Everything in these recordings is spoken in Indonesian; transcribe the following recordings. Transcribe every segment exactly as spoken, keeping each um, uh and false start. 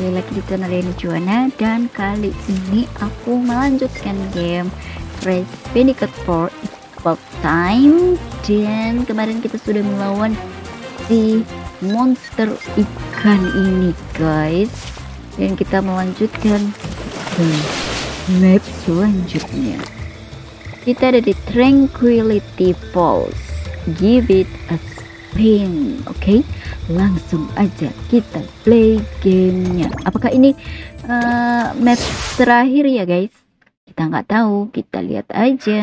kembali lagi di channel Leni Juwana, dan kali ini aku melanjutkan game Crash Bandicoot four About Time. Dan kemarin kita sudah melawan si monster ikan ini guys, dan kita melanjutkan ke map selanjutnya. Kita ada di Tranquility Falls. Give it a spin. Oke, okay? Langsung aja kita play gamenya. Apakah ini uh, map terakhir ya guys? Kita nggak tahu, kita lihat aja.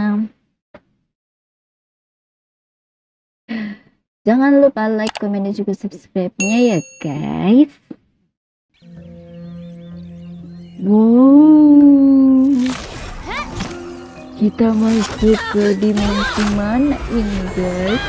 Jangan lupa like, komen, dan juga subscribe-nya ya guys. Wow, kita masuk ke dimensi mana ini guys?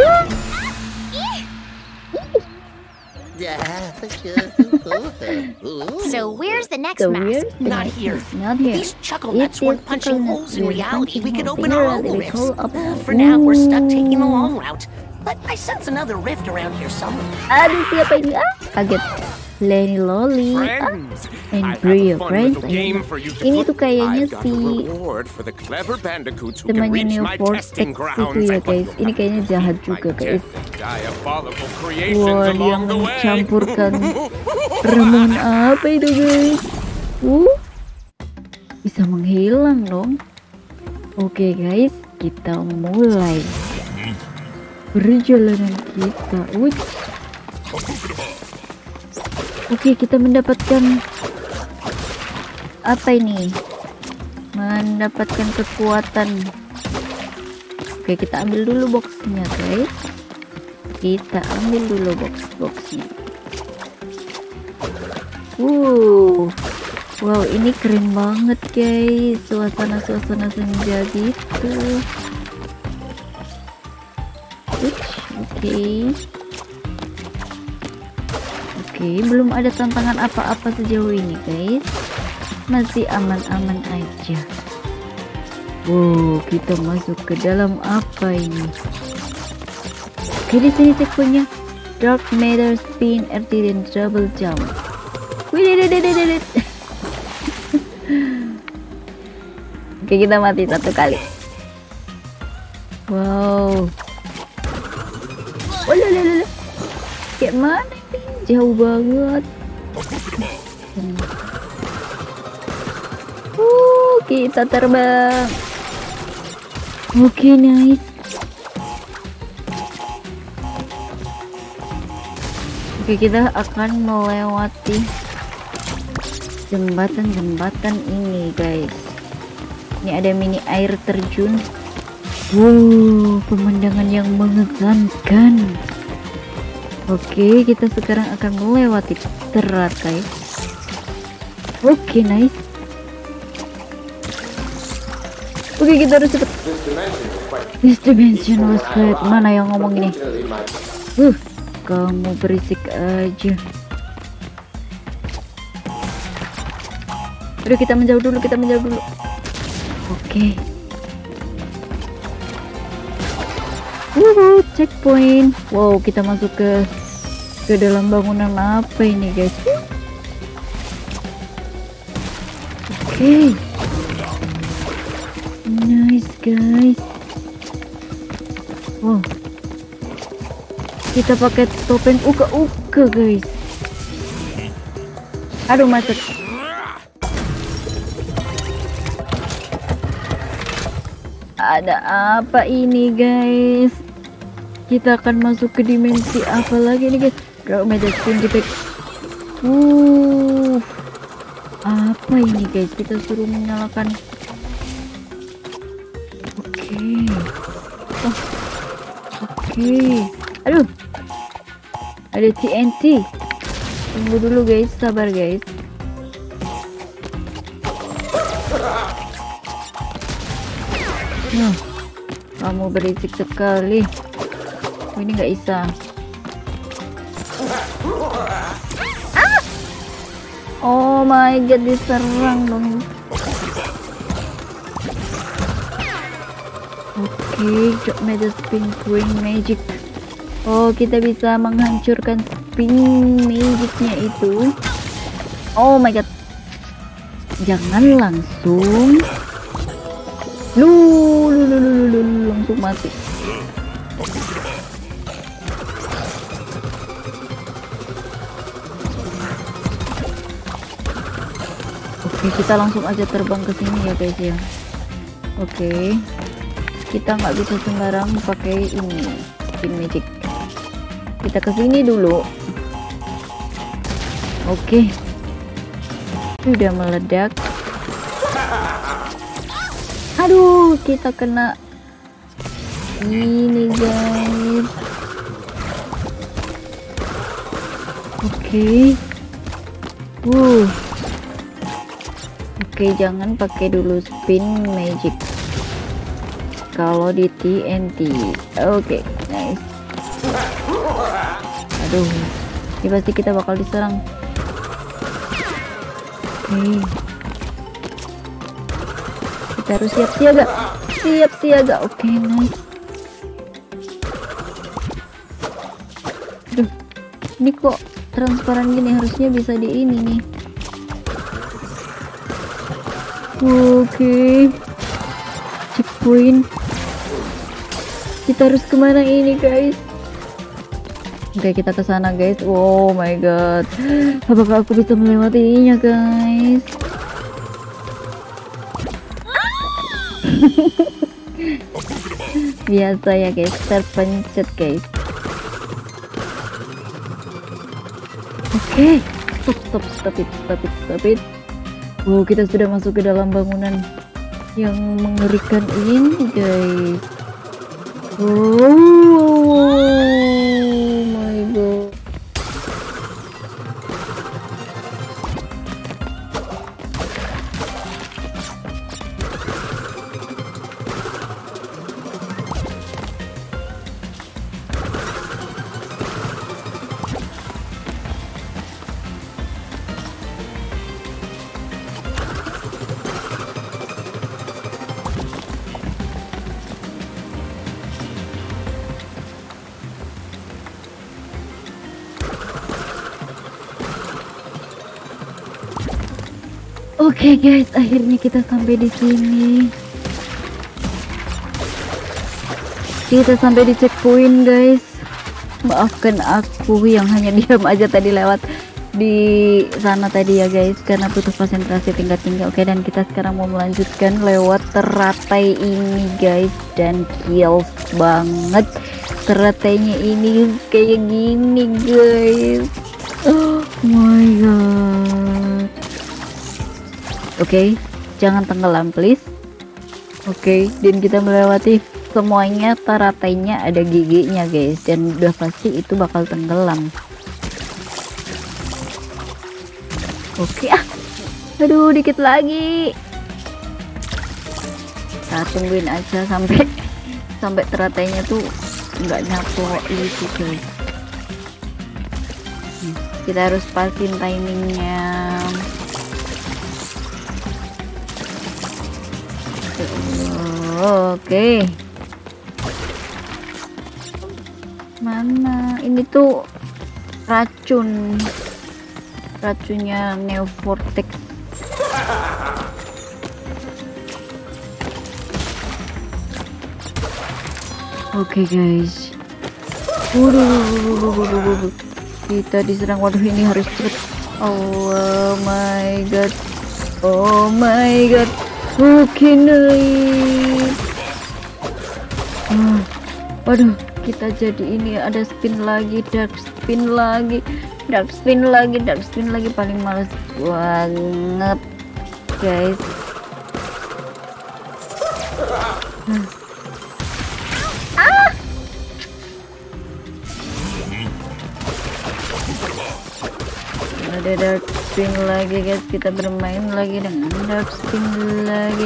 So where's the next So mask? where's the Not next here. mask? Not here. These chuckle If nuts these weren't punching chuckle holes in nuts were reality, we punching could holes open in our reality, own we rifts. could open Uh, our- For now, we're stuck taking the Ooh. long route. But I sense another rift around here somewhere. Aduh, siapa ini? Ah, kaget. Lenny Lolly. Ah, Friends, and I have Brio a fun friends. little game for you to Ini play. tuh kayaknya I've got si a reward for the clever bandicoots who can temannya reach Neo my Force X testing itu grounds. ya guys. Ini kayaknya jahat juga guys. Diabolical creations Wah, dia along the way. mencampurkan ramuan apa itu guys? Uh, bisa menghilang dong. Oke guys, kita mulai perjalanan kita. Wih. Oke, kita mendapatkan apa ini? Mendapatkan kekuatan. Oke, kita ambil dulu boxnya guys. Kita ambil dulu box-boxnya. Wow, wow, ini keren banget guys. Suasana-suasana senja gitu. Oke. Oke, belum ada tantangan apa-apa sejauh ini guys. Masih aman-aman aja. Wow, kita masuk ke dalam apa ini? Oke, di sini checkpointnya Dark Matter, Spin, R T, dan Double Jump. Wih, oke, kita mati satu kali. Wow. Oh, lalalala. Kayak mana ini? Jauh banget. Uh, kita terbang. Oke, okay, nice. Oke, okay, kita akan melewati jembatan-jembatan ini guys. Ini ada mini air terjun. Wow, pemandangan yang mengesankan. Oke, kita sekarang akan melewati teratai. Oke, nice. Oke, kita harus cepet. This dimension was great. Mana yang ngomong ini? Uh, kamu berisik aja. Udah, kita menjauh dulu, kita menjauh dulu. Oke. Wuhu, checkpoint. Wow, kita masuk ke ke dalam bangunan apa ini guys? Oke, okay. Nice guys. Wow, kita pakai topeng uka-uka guys. Aduh, macet. Ada apa ini guys? Kita akan masuk ke dimensi apa lagi nih guys? Dark Matter Spin Defect. Uh, apa ini guys? Kita suruh menyalakan. Oke. Okay. Oh. Oke. Okay. Aduh. Ada T N T. Tunggu dulu guys, sabar guys. Nah, kamu berisik sekali. Oh, ini nggak bisa. Ah! Oh my god, diserang dong. Oke, okay, Dark Matter Spin Green Magic. Oh, kita bisa menghancurkan spin magicnya itu. Oh my god. Jangan langsung. Lu, lu, lu, lu, lu, lu, langsung mati. Oke, kita langsung aja terbang ke sini ya guys ya. Oke, kita nggak bisa sembarang pakai ini spin magic. Kita ke sini dulu. Oke, sudah meledak. Aduh, kita kena ini guys. Oke, uh, oke, jangan pakai dulu spin magic kalau di T N T. Oke, nice. Aduh, ini pasti kita bakal diserang. Oke, kita harus siap siaga, siap siaga. Oke, nice. Aduh, ini kok transparan gini, harusnya bisa di ini nih. Oke, checkpoint. Kita harus kemana ini guys? Oke, kita ke sana guys. Oh my god, apakah aku bisa melewatinya guys? Biasa ya guys, terpencet guys. Oke, stop stop stop it stop it stop it. Oh, kita sudah masuk ke dalam bangunan yang mengerikan ini guys. Oh my god. Oke guys, akhirnya kita sampai di sini. Kita sampai di checkpoint guys. Maafkan aku yang hanya diam aja tadi lewat di sana tadi ya guys, karena butuh konsentrasi tingkat tinggi. Oke, dan kita sekarang mau melanjutkan lewat teratai ini guys, dan kills banget teratainya ini kayak gini guys. Oh my god. Oke, okay, jangan tenggelam please. Oke, okay, dan kita melewati semuanya, teratainya ada giginya guys, dan udah pasti itu bakal tenggelam. Oke, okay, ah, aduh dikit lagi. Kita tungguin aja sampai sampai teratainya tuh nggak nyapu itu guys. Kita harus pasin timingnya. Oke, mana ini tuh racun racunnya Neo Vortex. Oke guys, waduh, kita diserang. Waduh, ini harus cepet. Oh my god, oh my god. Oke, nice. Hmm. Waduh, kita jadi ini ada spin lagi, dark spin lagi, dark spin lagi, dark spin lagi. Paling males banget, guys. Hmm. Ah! Ada dark spin lagi guys, kita bermain lagi dengan dark spin lagi.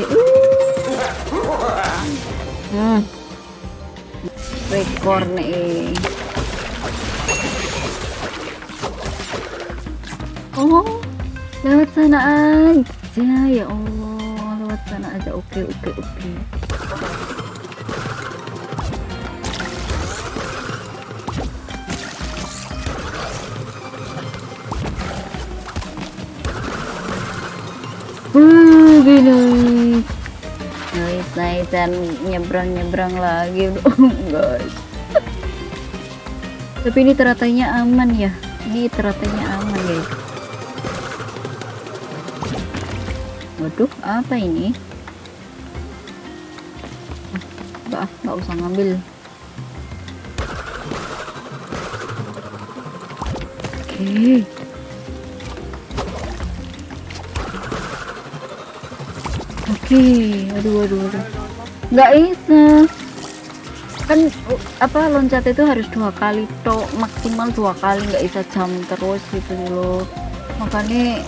Hmm. Rekor nih. Oh, lewat sana aja ya Allah, lewat sana aja. Oke oke oke. Uh, gini. Guys, nice dan nyebrang-nyebrang lagi dong, guys. Tapi ini teratanya aman ya. Ini teratanya aman, guys. Waduh, apa ini? Enggak, enggak usah ngambil. Oke. Oke, aduh aduh aduh. Nggak bisa. Kan uh, apa loncat itu harus dua kali toh, maksimal dua kali, nggak bisa jam terus gitu loh. Makanya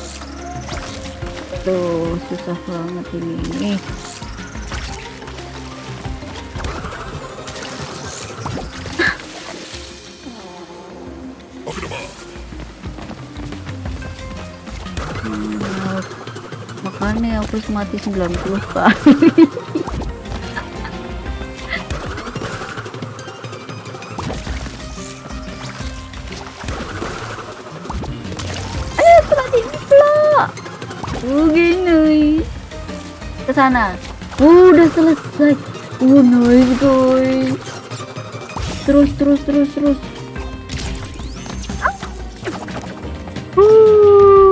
tuh susah banget ini. Hmm, makanya aku mati sembilan puluh kali. Ayo mati pula. Uh, gini ke sana. Uh, udah selesai. Uh, nice guys. Terus terus terus terus. Uh.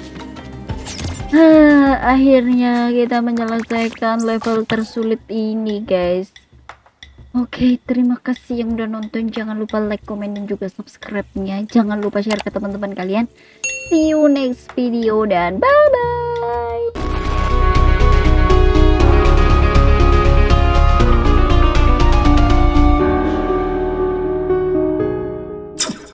Ah, akhirnya kita menyelesaikan level tersulit ini, guys. Oke, terima kasih yang udah nonton. Jangan lupa like, komen, dan juga subscribe-nya. Jangan lupa share ke teman-teman kalian. See you next video dan bye-bye.